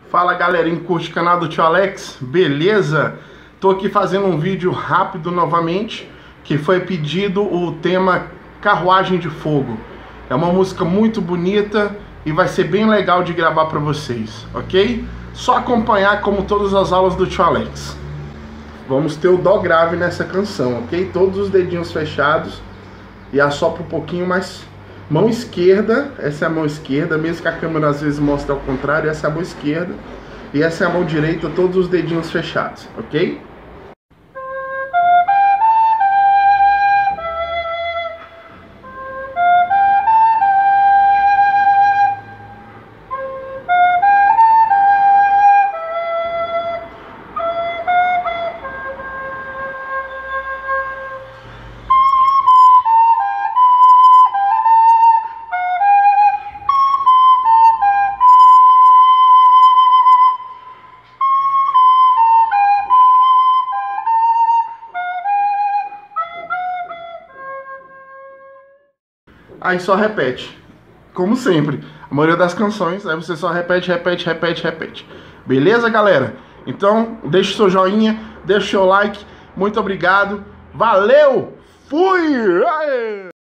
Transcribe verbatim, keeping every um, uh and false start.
Fala galerinha, curte o canal do Tio Alex, beleza? Tô aqui fazendo um vídeo rápido novamente, que foi pedido o tema Carruagem de Fogo. É uma música muito bonita e vai ser bem legal de gravar pra vocês, ok? Só acompanhar como todas as aulas do Tio Alex. Vamos ter o dó grave nessa canção, ok? Todos os dedinhos fechados e assopra um pouquinho mais. Mão esquerda, essa é a mão esquerda, mesmo que a câmera às vezes mostre ao contrário, essa é a mão esquerda. E essa é a mão direita, todos os dedinhos fechados, ok? Aí só repete, como sempre, a maioria das canções, aí você só repete, repete, repete, repete. Beleza, galera? Então, deixa o seu joinha, deixa o seu like, muito obrigado, valeu, fui! Aê!